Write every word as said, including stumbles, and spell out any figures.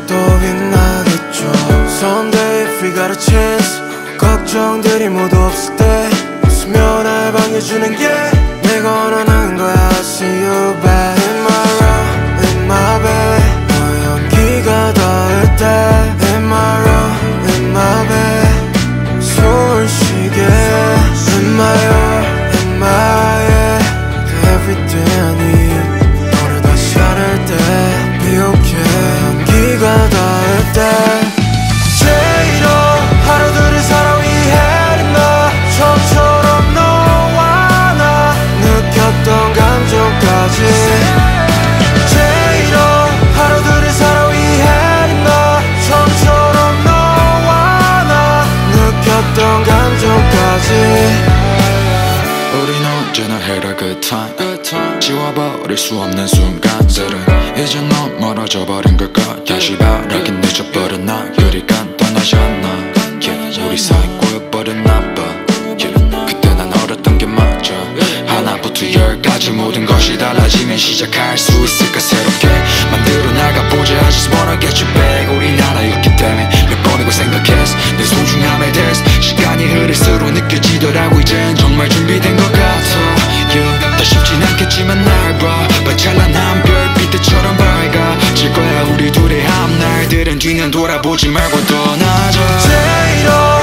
또 빛나겠죠. Someday if we got a chance. 걱정들이 모두 없을 때 웃으며 날 반겨주는 게 내가 원하는 거야. I see you back in my room, in my bed. 너 연기가 닿을 때 in my room, in my bed. 숨을 쉬게 in my room, in my head. 그 everything I need. 너를 다시 안을 때 be okay. 연기가 닿을 때 제이로 하루들을 살아 위해했나. 처음처럼 너와 나 느꼈던 감정까지. 제이로 하루들을 살아 위해했나. 처음처럼 너와 나 느꼈던 감정까지. 우린 언제나 had a good time. 지워버릴 수 없는 순간들은 이제 넌 멀어져 버린 걸까. 다시 바라긴 늦어버린 나. 유리가 떠나셨나. yeah, 우리 사이 꼬여버렸나 봐. yeah, 그때 난 어렸던 게 맞아. 하나부터 열까지 모든 것이 달라지면 시작할 수 있을까. 새롭게 만들어 나가보자. I just wanna get you back. 우린 하나였기 때문에 몇 번이고 생각했어 내 소중함에 대해서. 시간이 흐를수록 느껴지더라고. 이젠 정말 준비된 것 같아. yeah, 다 쉽진 않겠지만 날 봐. 찬란한 별빛들처럼 밝아질 거야 우리 둘의 앞날들은. 뒤는 돌아보지 말고 떠나자. 제이로